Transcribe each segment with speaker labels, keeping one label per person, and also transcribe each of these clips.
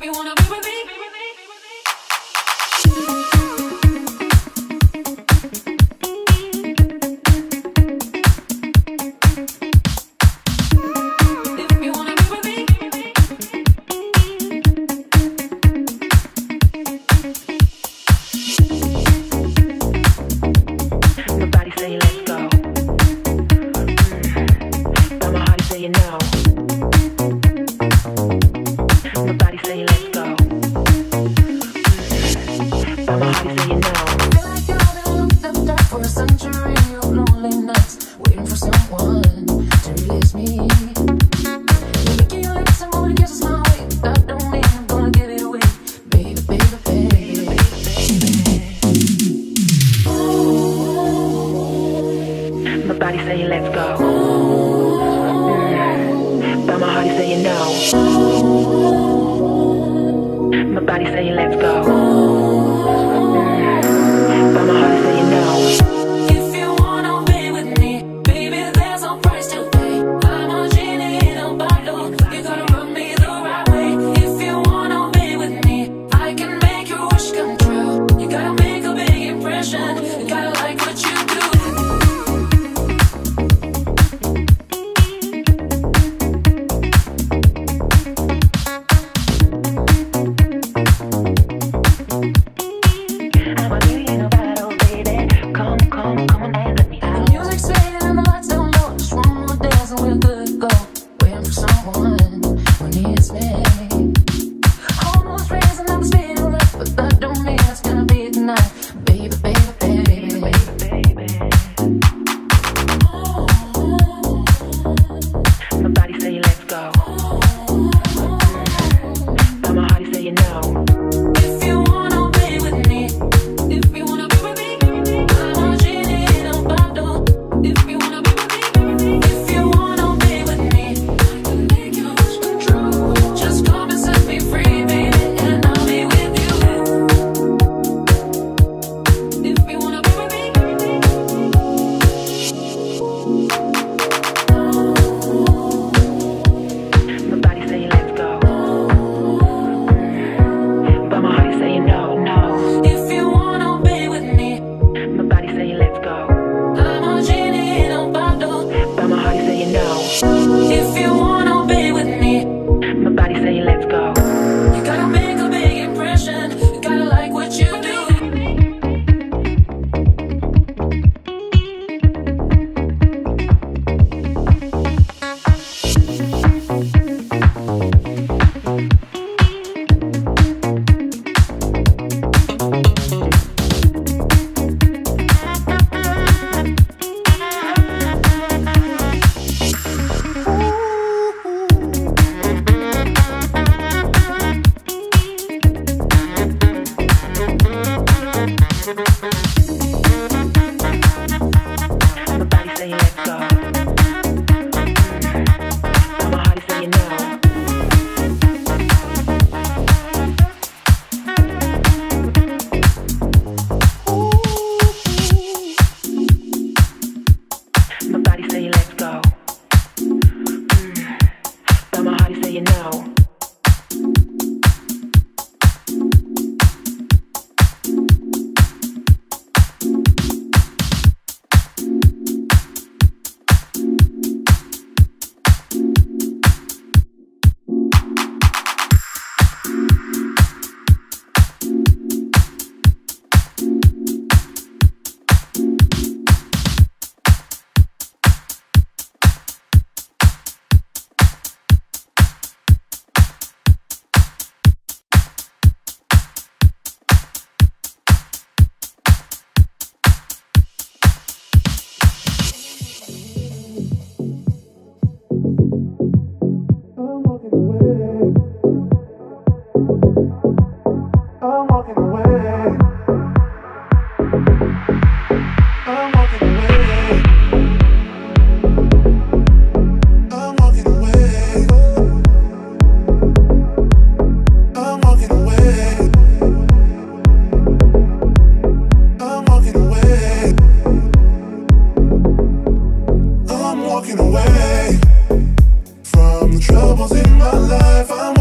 Speaker 1: walking away from the troubles in my life. I'm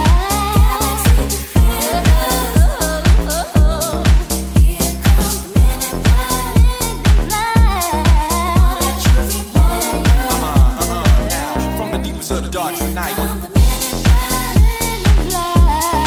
Speaker 2: From the deepest of the dark tonight.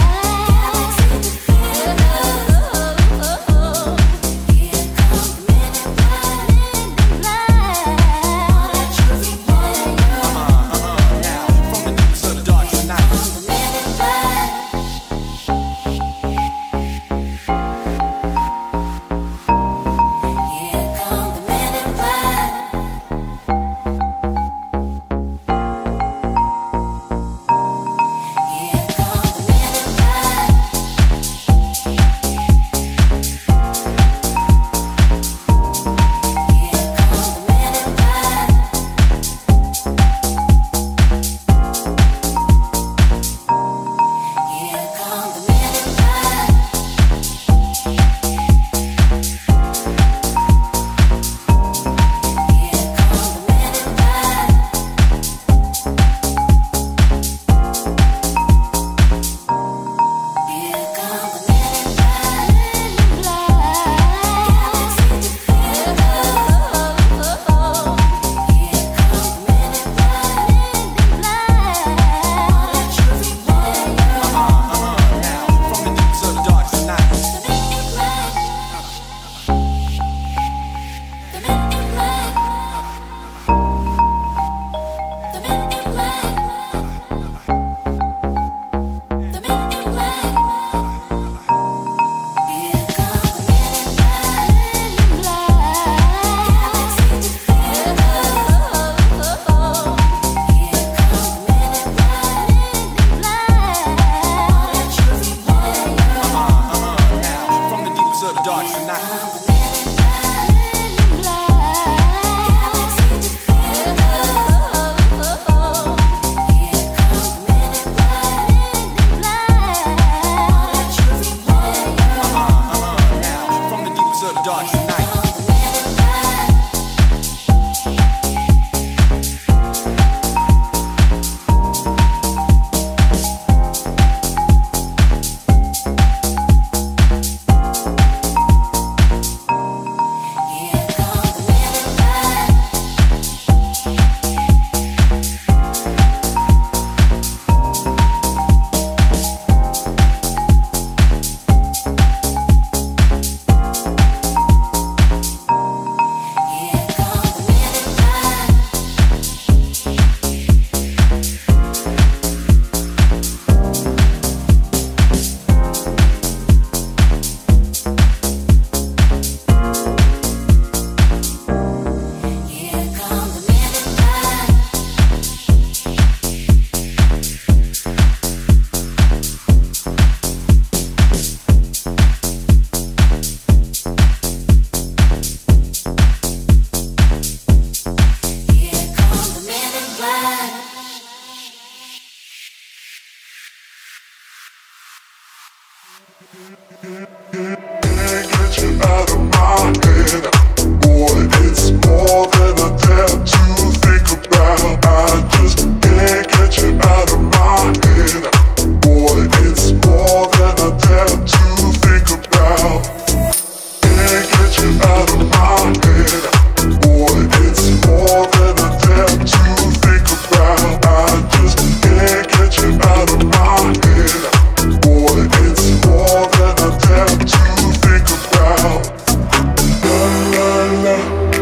Speaker 1: Can't get you out of my head. Boy, it's more than I dare to think about. I just can't get you out of my head. Boy, it's more than I dare to think about. Can't get you out of my head. Boy, it's more than I dare to think about. I just can't get you out of my head. Boy, it's more than I dare to think about. La la la,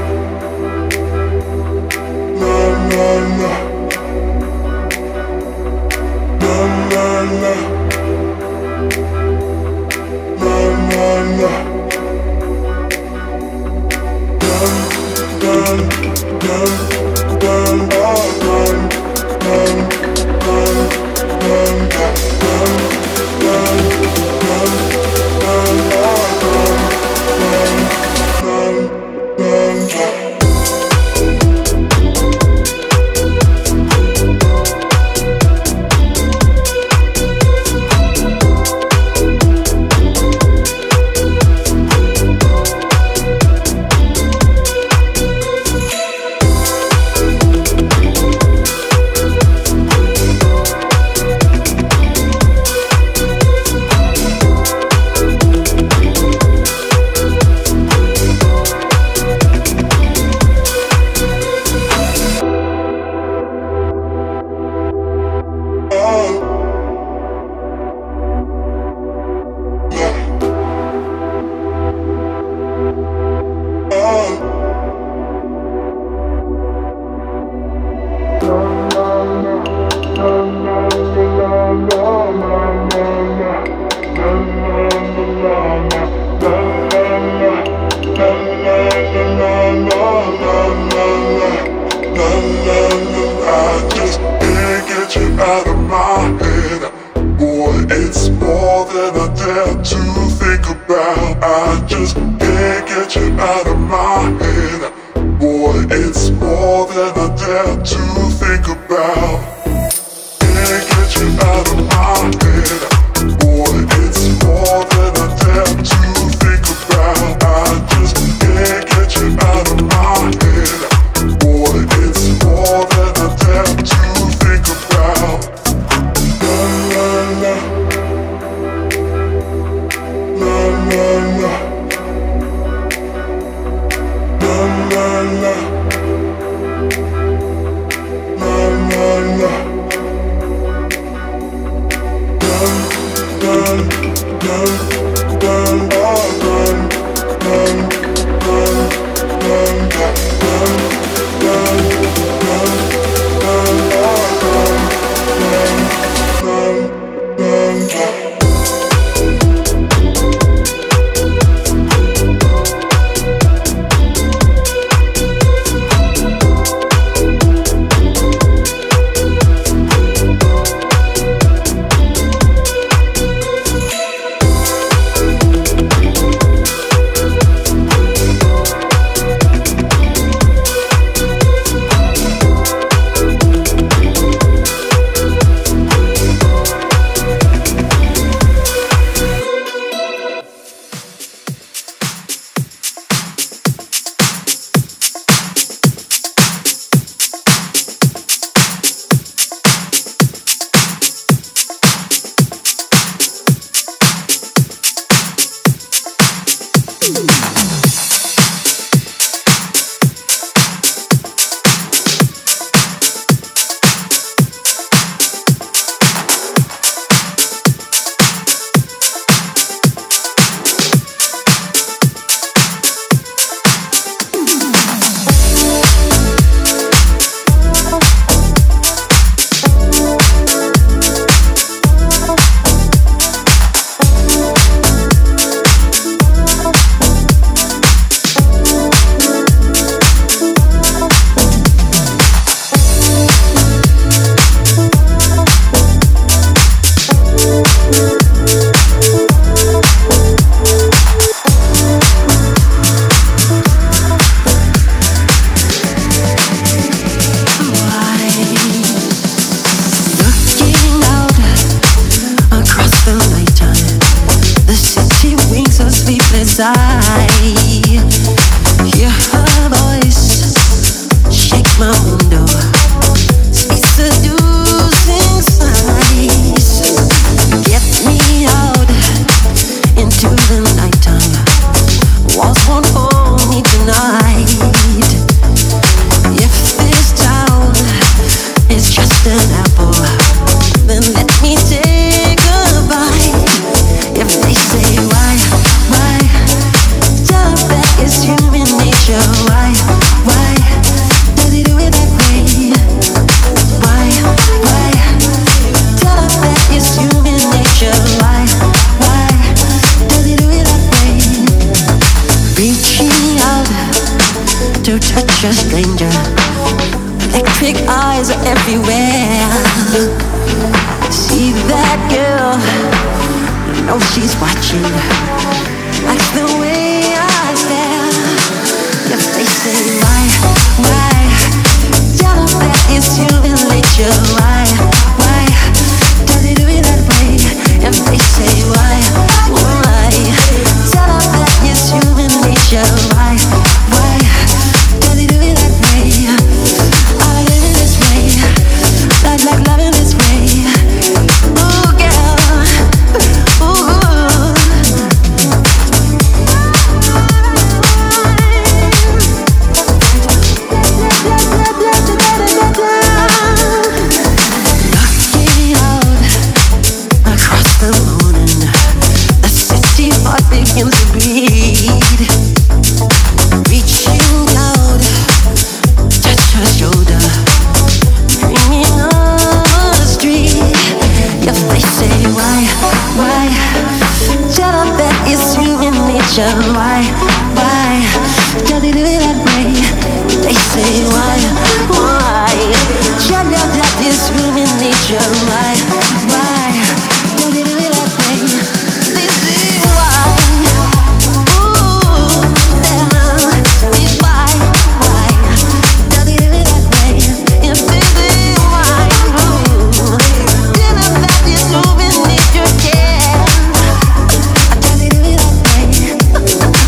Speaker 1: la la la, la la la, la la la. I just can't get you out of my head. Boy, it's more than I dare to think about. I just can't get you out of my head. Boy, it's more than I dare to think about. Can't get you out of my head. Boy, it's more than I dare to think about. I just can't get you out of my head. Boy, it's more than I dare to think about. La la la, la la la, la la la, la la la.
Speaker 3: inside. Hear her voice, shake my window, speak seducing sighs. Get me out into the nighttime. Walls won't hold me tonight. If this town is just an apple, then let me take a bite. If they say why, tell them that it's human nature. Why does he do it that way? Why, tell them that it's human nature. Why does he do it that way? Reaching out to touch a stranger, electric eyes are everywhere. See that girl, you know she's watching. Likes the way I stare. If they say why, tell them that it's human nature. Why does he do it that way? If they say why, tell them that it's human nature. Why does he do it that way? I like living this way. I like loving this way. Ooh, girl. Ooh. Looking out across the morning, the city heart begins to beat. Reaching out, touch her shoulder, dreaming on the street. If they say why, tell them that it's human nature. Why does he do it that way? They say why, tell them that it's human nature. Why does he do it that way? They say why, ooh, it's why does he do it that way? If they say why, tell them that it's human nature. Yeah, does he do it that way?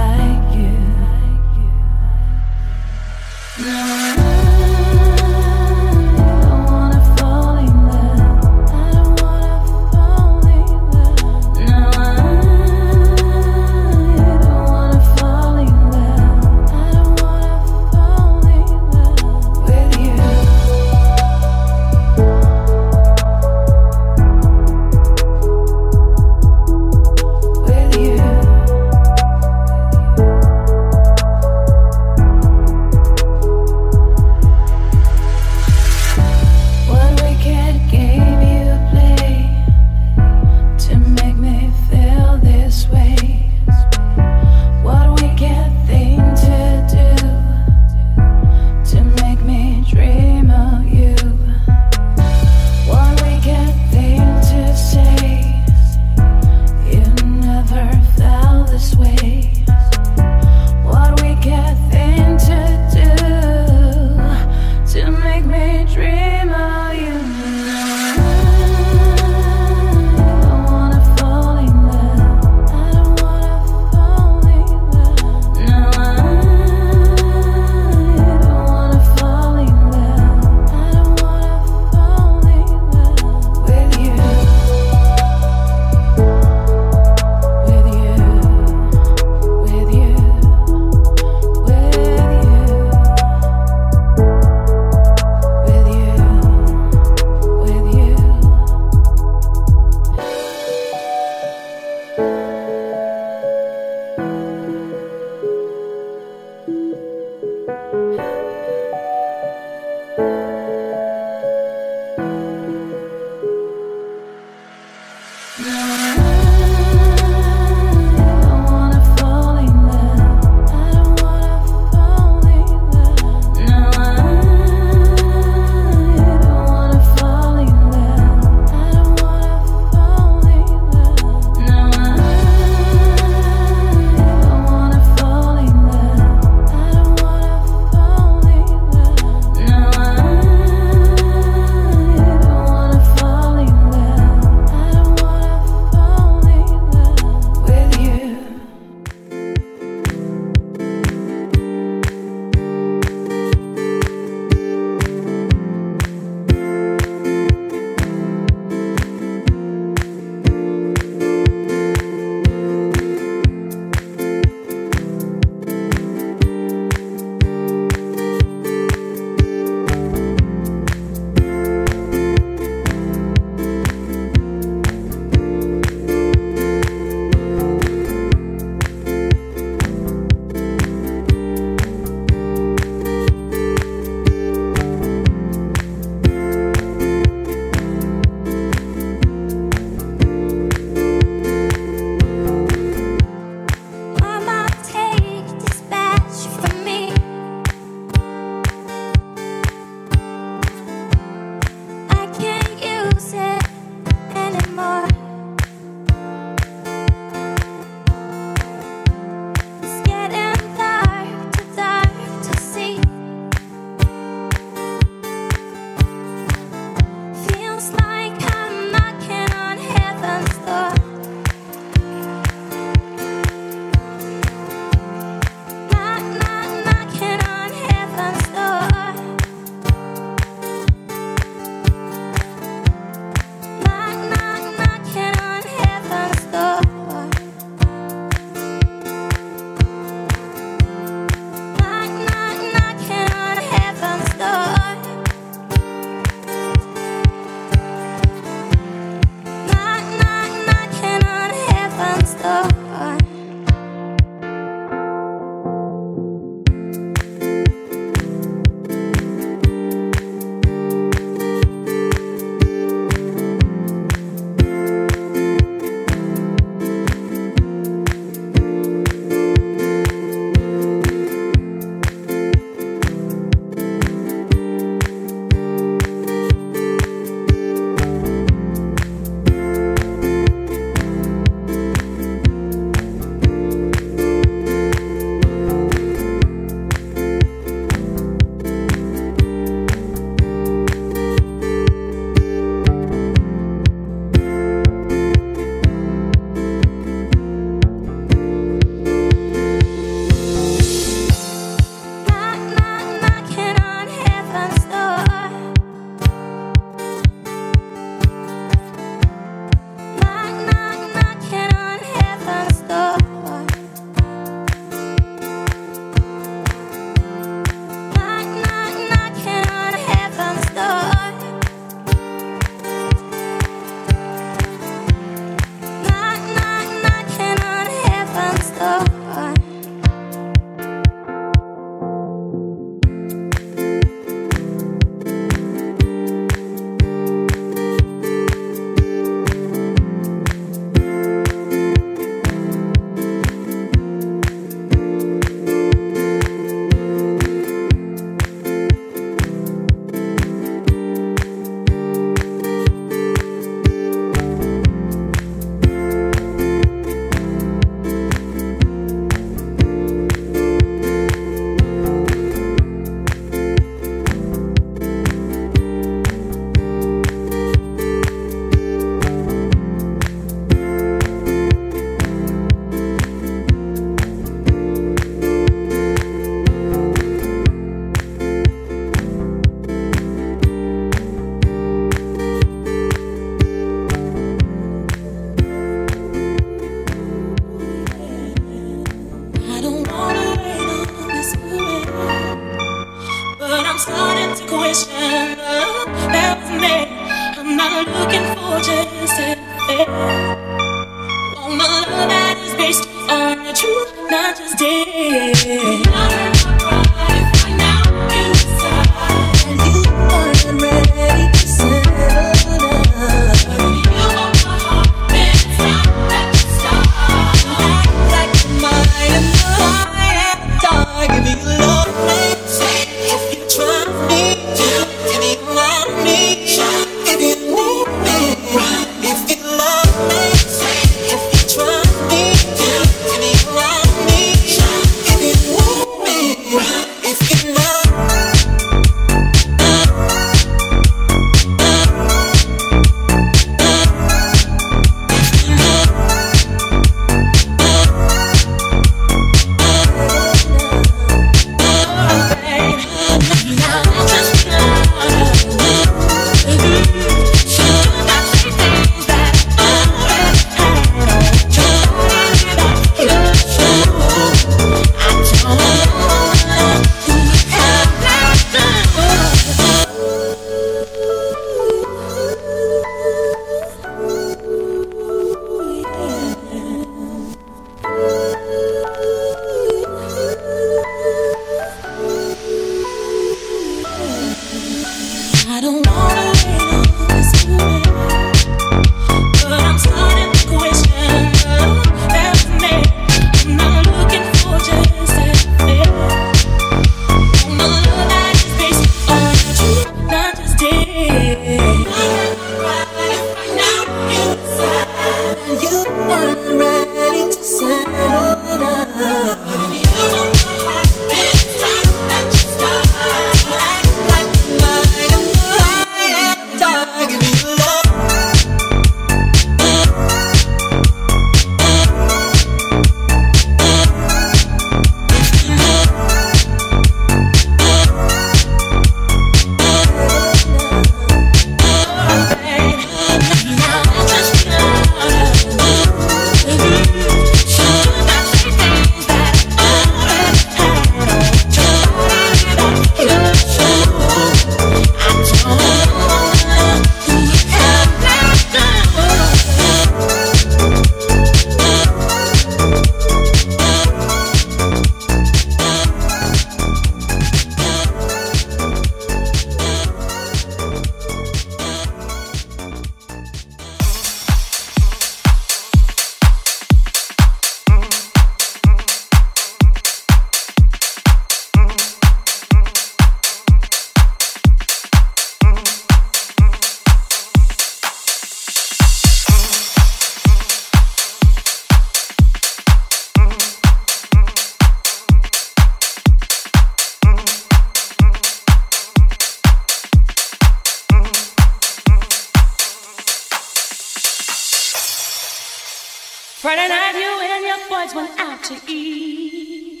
Speaker 4: Friday night you and your boys went out to eat.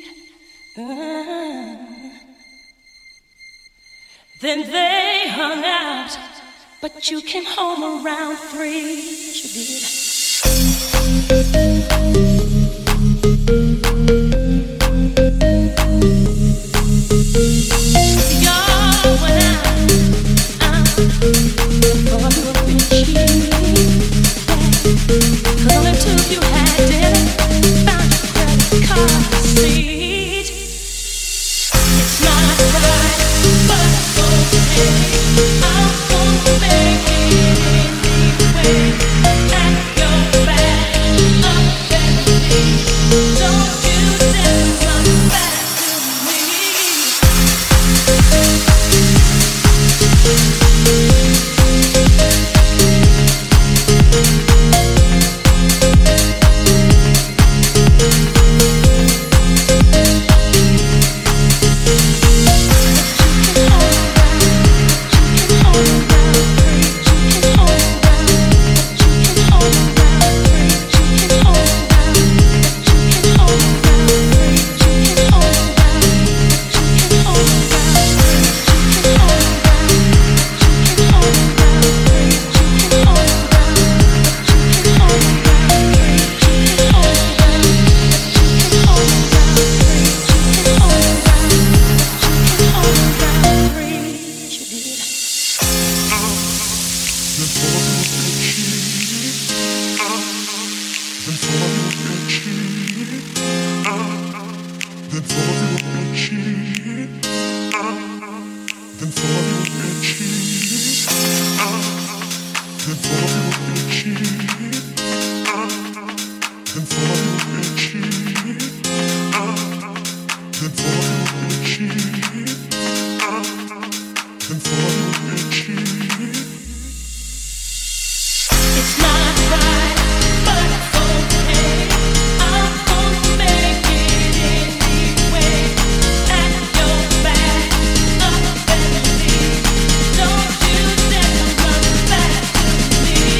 Speaker 4: Then they hung out, but you came home around 3. Yes, you did. Y'all went out before you were cheap. Cause only 2 of you had dinner, found your credit card receipt. It's not right, but it's okay. I'm gonna make it anyway. At your back, up and leave. Don't you dare come back to me. Me.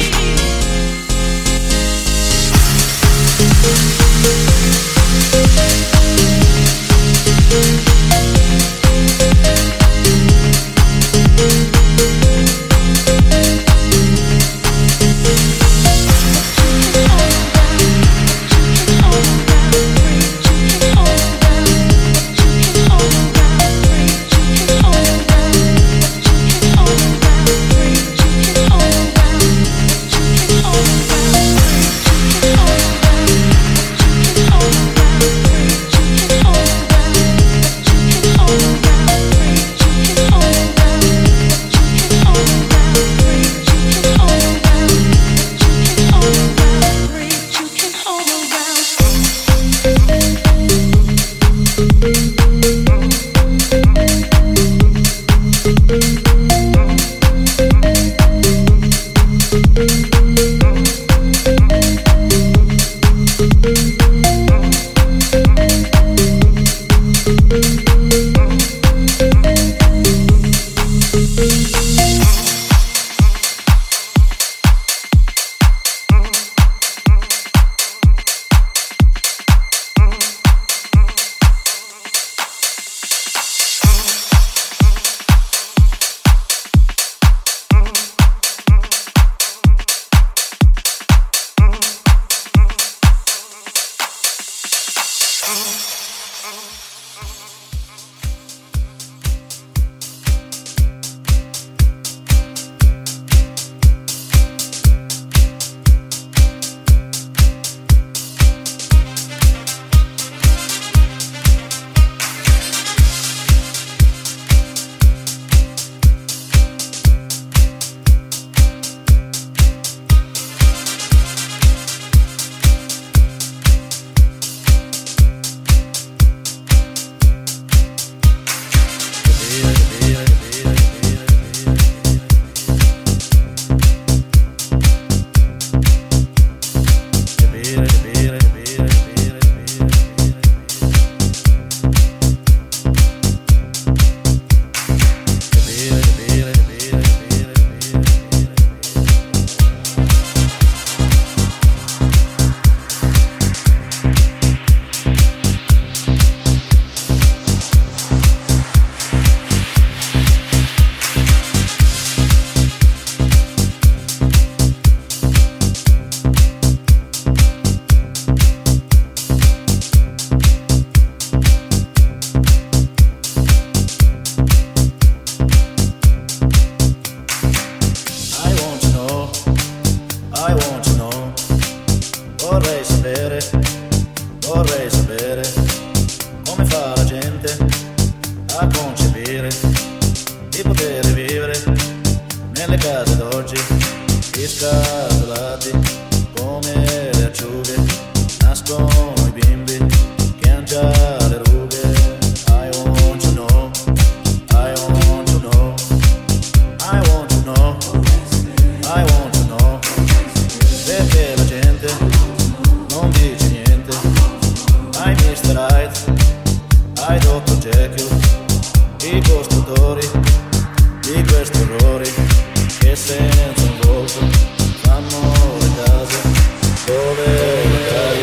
Speaker 5: case d'oggi, gli scatolati come le acciughe, nascono i bimbi che han già le rughe. I want to know, I want to know, I want to know, I want to know, perché la gente non dice niente. I Mr. Hyde, I Dr. Jekyll, i costruttori di questi errori che senza un volto fanno le case dove le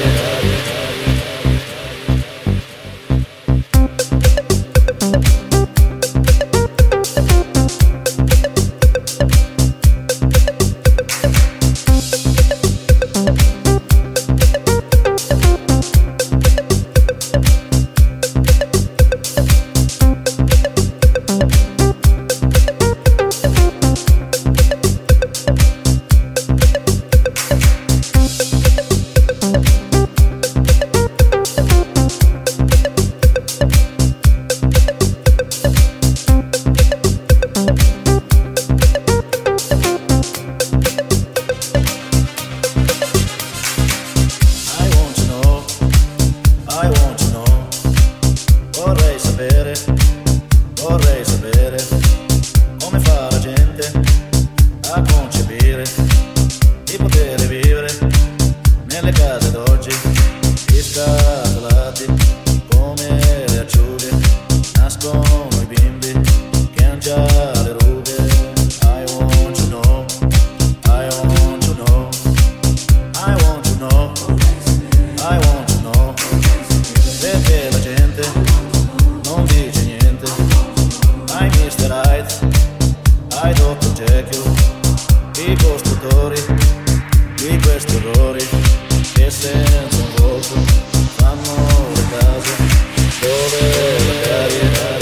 Speaker 5: vorrei sapere come fa la gente a concepire di poter vivere nelle case d'oggi, gli scatolati come le acciughe, nascono i bimbi che han già le rughe. I want to know, I want to know, I want to know, I want to know, perché la gente non dice niente. I Mr. Hyde, I Dr. Jekyll, i costruttori di questi errori che senza un volto fanno le case dove le carie.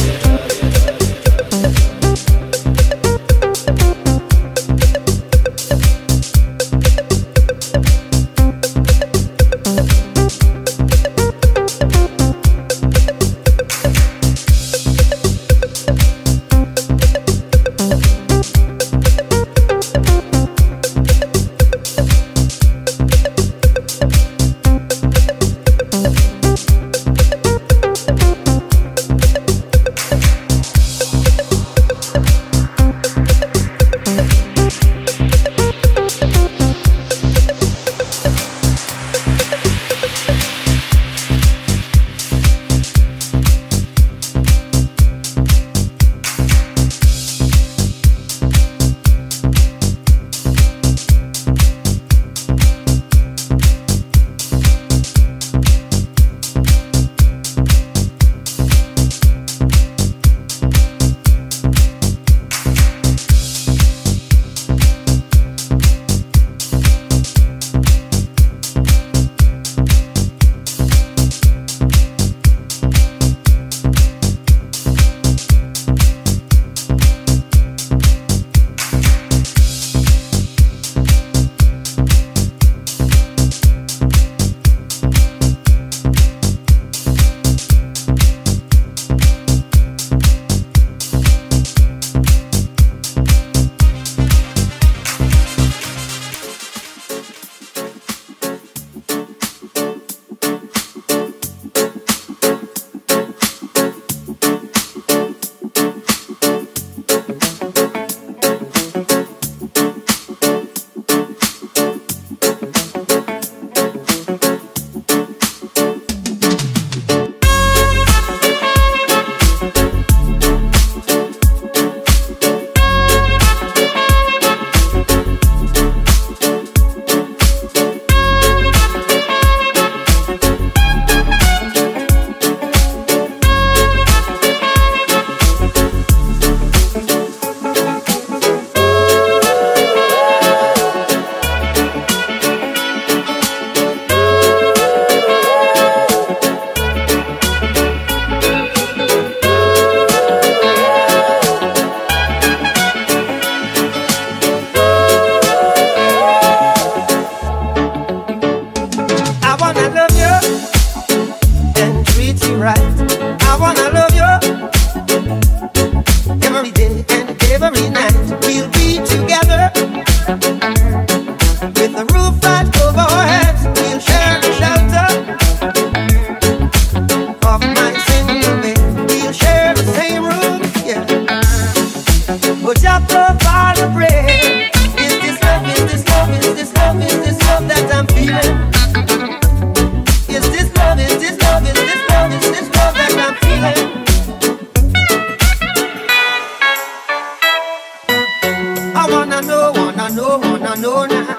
Speaker 6: know now.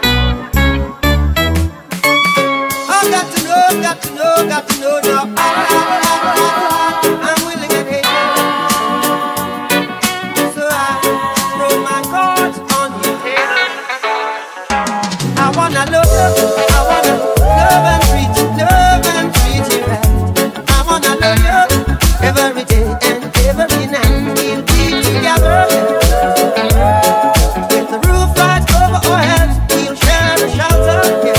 Speaker 6: I've got to know, got to know, got to know now. I'm willing and able. So I throw my cards on your table. I wanna love you, I wanna love and treat you right. I wanna love you every day and every night. We'll be together. With the roof right over our heads, we'll share the shelter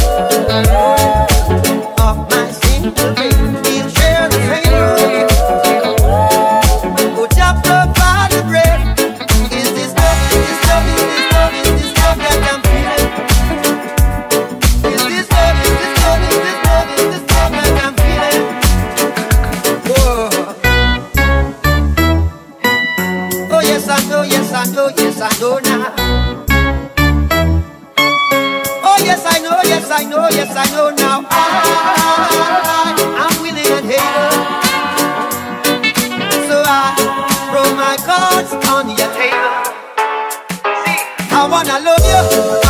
Speaker 6: of my single bed. We'll share the same room. Oh, just provide the bread. Is this love, is this love, is this love, is this love that I'm feeling? Is this love, is this love, is this love, is this love that I'm feeling? Whoa. Oh yes I know, yes I know, yes I know now. Oh yes I know, yes I know, yes I know now. I'm willing and able. So I throw my cards on your table. See, I wanna love you.